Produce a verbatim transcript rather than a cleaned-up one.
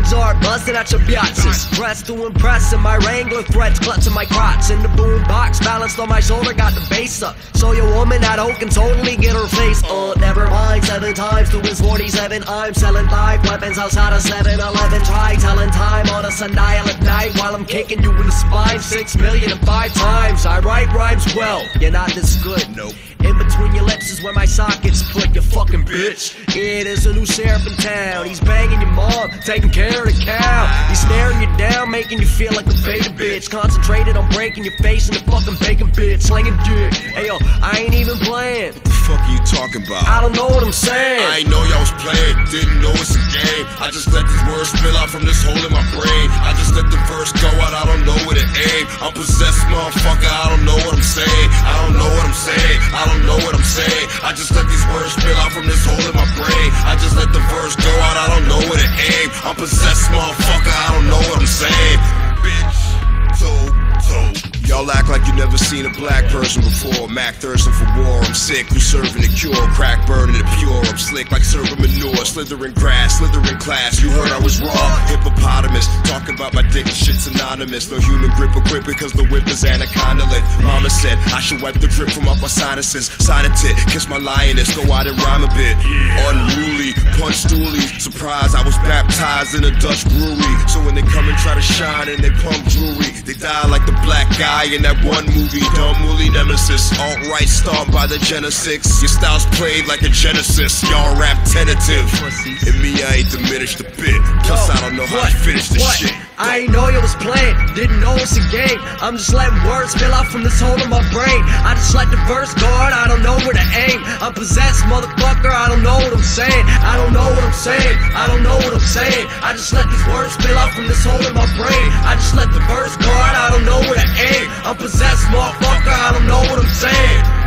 words are busting at your biatches. Dressed to impress and my Wrangler threads clutching my crotch. In the boom box, balanced on my shoulder, got the bass up. So your woman at home can totally get her face up. Never mind, seven times to his forty-seven. I'm selling live weapons outside of seven eleven. Try telling time on a sundial at night while I'm kicking you in the spine. Six million and five times. I write rhymes well, you're not this good. Nope. In between your lips is where my sockets put, you fucking bitch. Yeah, there's a new sheriff in town. He's banging your mom, taking care of the cow. He's staring you down, making you feel like a beta bitch. Concentrated on breaking your face in the fucking bacon bitch. Slinging dick. Hey yo, I ain't even playing. What the fuck are you talking about? I don't know what I'm saying. I ain't know y'all was playing, didn't know it's a game. I just let these words spill out from this hole in my brain. I just let the verse go out, I don't know where to aim. I'm possessed, motherfucker, I don't know what I'm saying. I don't know what I'm saying, I don't know what I'm saying. I just let these words spill out from this hole in my brain. I just let the verse go out, I don't know where to aim. I'm possessed, motherfucker, I don't know what I'm saying. Bitch, so, so y'all act like you never seen a black person before. Mac thirsting for war, I'm sick, who's serving the cure? Crack burning the pure, I'm slick like serving manure. Slithering grass, slithering class, you heard I was raw. Hippopotamus, talking about my dick and shit's synonymous. No human grip equipped because the whip is anaconda lit. Mama said I should wipe the drip from off my sinuses. Sign a tit, kiss my lioness, go out and rhyme a bit. Unruly, punch stoolie, surprise I was baptized in a Dutch brewery. So when they come and try to shine and they pump jewelry, they die like the black guy in that one movie, Dumb Mooly Nemesis. Alt-right stomped by the Genesis. Your style's played like a Genesis. Y'all rap tentative. And me, I ain't diminished a bit. Plus, I don't know how what? to finish this what? shit. I ain't know you was playing, didn't know it's a game. I'm just letting words spill out from this hole in my brain. I just let the verse go out, I don't know where to aim. I'm possessed, motherfucker, I don't know what I'm saying. I don't know what I'm saying, I don't know what I'm saying. I just let these words spill out from this hole in my brain. I just let the verse go out, I don't know where to aim. I'm possessed, motherfucker, I don't know what I'm saying.